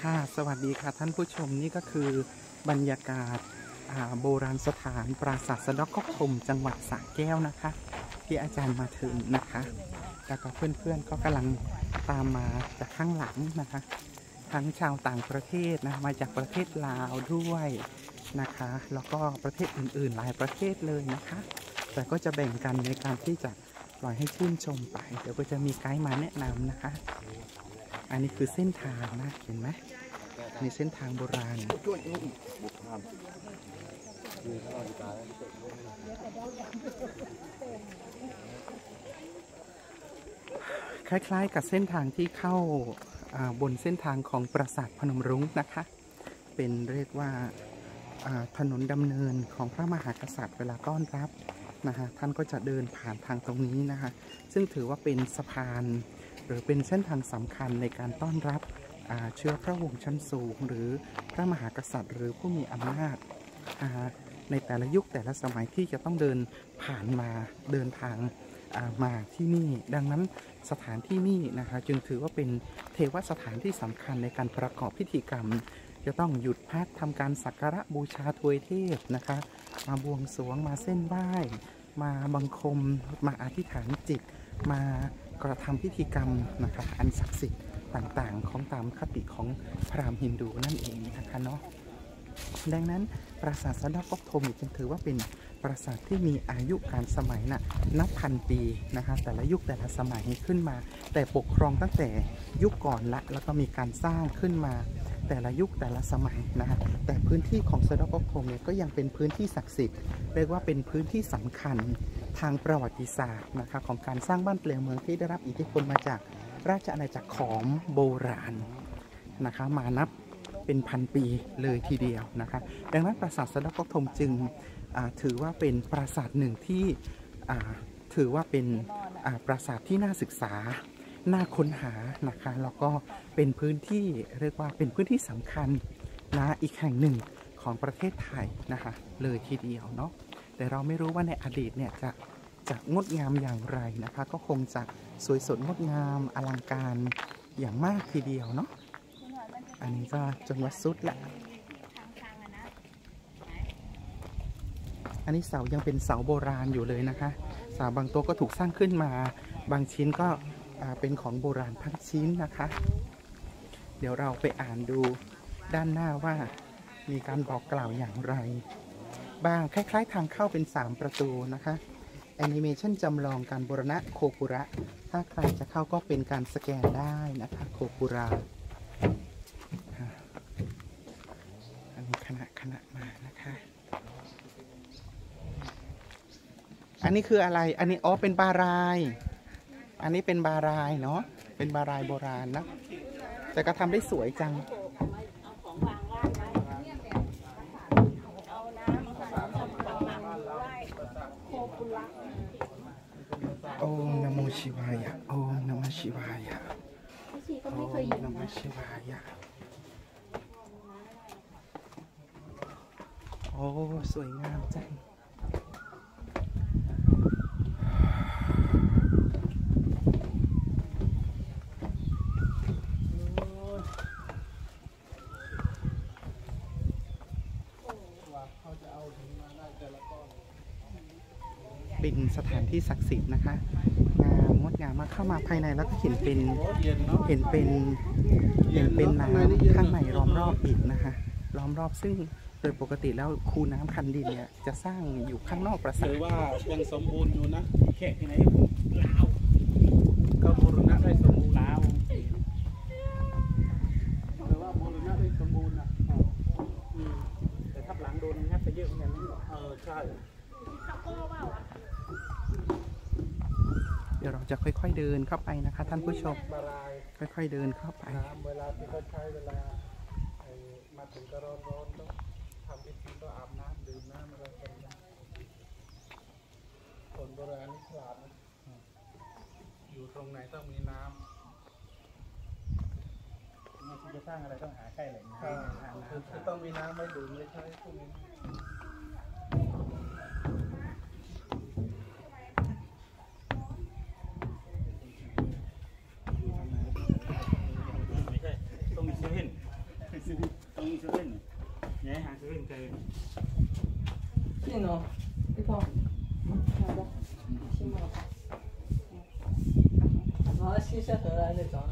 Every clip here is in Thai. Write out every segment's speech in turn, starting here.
ค่ะสวัสดีค่ะท่านผู้ชมนี่ก็คือบรรยากาศโบราณสถานปราสาทสะเดาะก๊อกธมจังหวัดสระแก้วนะคะที่อาจารย์มาถึงนะคะแล้วก็เพื่อนๆก็กำลังตามมาจากข้างหลังนะคะทั้งชาวต่างประเทศนะมาจากประเทศลาวด้วยนะคะแล้วก็ประเทศอื่นๆหลายประเทศเลยนะคะแต่ก็จะแบ่งกันในการที่จะปล่อยให้ชื่นชมไปเดี๋ยวก็จะมีไกด์มาแนะนำนะคะอันนี้คือเส้นทางนะเห็นไหมในเส้นทางโบราณคล้ายๆกับเส้นทางที่เข้าบนเส้นทางของปราสาทพนมรุ้งนะคะเป็นเรียกว่าถนนดำเนินของพระมหากษัตริย์เวลาต้อนรับนะคะท่านก็จะเดินผ่านทางตรงนี้นะคะซึ่งถือว่าเป็นสะพานหรือเป็นเส้นทางสำคัญในการต้อนรับเชื้อพระวงศ์ชั้นสูงหรือพระมหากษัตริย์หรือผู้มีอำนาจในแต่ละยุคแต่ละสมัยที่จะต้องเดินผ่านมาเดินทางมาที่นี่ดังนั้นสถานที่นี่นะคะจึงถือว่าเป็นเทวสถานที่สำคัญในการประกอบพิธีกรรมจะต้องหยุดพักทำการสักการะบูชาทวยเทพนะคะมาบวงสรวงมาเส้นไหว้มาบังคมมาอธิษฐานจิตมากระทำพิธีกรรมนะคะอันศักดิ์สิทธิ์ต่างๆของตามคติของพราหมณ์ฮินดูนั่นเองนะคะเนาะดังนั้นปราสาทสะเดาะก๊อกธมจึงถือว่าเป็นปราสาทที่มีอายุการสมัยนับพันปีนะคะแต่ละยุคแต่ละสมัยขึ้นมาแต่ปกครองตั้งแต่ยุคก่อนแล้วก็มีการสร้างขึ้นมาแต่ละยุคแต่ละสมัยนะคะแต่พื้นที่ของสะเดาะก๊อกธมเนี่ยก็ยังเป็นพื้นที่ศักดิ์สิทธิ์เรียกว่าเป็นพื้นที่สำคัญทางประวัติศาสตร์นะคะของการสร้างบ้านเปลี่ยนเมืองที่ได้รับอิทธิพลมาจากราชอาณาจักรของโบราณนะคะมานับเป็นพันปีเลยทีเดียวนะคะดังนั้นปราสาทสะเดาะก๊อกธมจึงถือว่าเป็นปราสาทหนึ่งที่ถือว่าเป็นปราสาทที่น่าศึกษาน่าค้นหานะคะแล้วก็เป็นพื้นที่เรียกว่าเป็นพื้นที่สำคัญนะอีกแห่งหนึ่งของประเทศไทยนะคะเลยทีเดียวเนาะแต่เราไม่รู้ว่าในอดีตเนี่ยจะงดงามอย่างไรนะคะก็คงจะสวยสดงดงามอลังการอย่างมากทีเดียวเนาะอันนี้ก็จนวัดสุดละอันนี้เสายังเป็นเสาโบราณอยู่เลยนะคะเสาบางตัวก็ถูกสร้างขึ้นมาบางชิ้นก็เป็นของโบราณทั้งชิ้นนะคะเดี๋ยวเราไปอ่านดูด้านหน้าว่ามีการบอกกล่าวอย่างไรบ้างคล้ายๆทางเข้าเป็น3ประตูนะคะแอนิเมชันจำลองการบูรณะโคปุระถ้าใครจะเข้าก็เป็นการสแกนได้นะคะโคปุระอันนี้คณะมานะคะอันนี้คืออะไรอันนี้เป็นบารายอันนี้เป็นบารายเนาะเป็นบารายโบราณนะแต่ก็ทำได้สวยจังโอ้นโมชิวายะโอ้นโมชิวายะโอ้นโมชิวายะโอ้สวยงามจังเป็นสถานที่ศักดิ์สิทธิ์นะคะงดงามมากเข้ามาภายในแล้วก็เห็นเป็นน้ำข้างในล้อมรอบอีกนะคะล้อมรอบซึ่งโดยปกติแล้วคูน้ำคันดินเนี่ยจะสร้างอยู่ข้างนอกปราสาทว่ายังสมบูรณ์อยู่นะแค่ที่ไหนลาวก็บูรณะได้สมบูรณ์ลาวแต่ว่าบูรณะได้สมบูรณ์นะแต่ทับหลังโดนงัดไปเยอะเหมือนกันใช่เดี๋ยวเราจะค่อยๆเดินเข้าไปนะคะท่านผู้ชมค่อยๆเดินเข้าไปเวลาที่เขาใช้เวลามาถึงก็ร้อนๆต้องทำพิธีก็อาบน้ำดื่มน้ำอะไรกันคนโบราณนี่ฉลาดนะอยู่ตรงไหนต้องมีน้ำไม่ที่จะสร้างอะไรต้องหาใกล้แหล่งน้ำคือต้องมีน้ำไม่ดื่มไม่ใช่พวกนี้เว่นย้ายหางเซเว่นใจนี่เนาะพี่พ่อ好的行吧好新鲜回来那张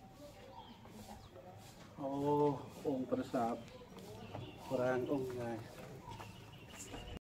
โอ้องค์ประสาทโบราณองค์ใหญ่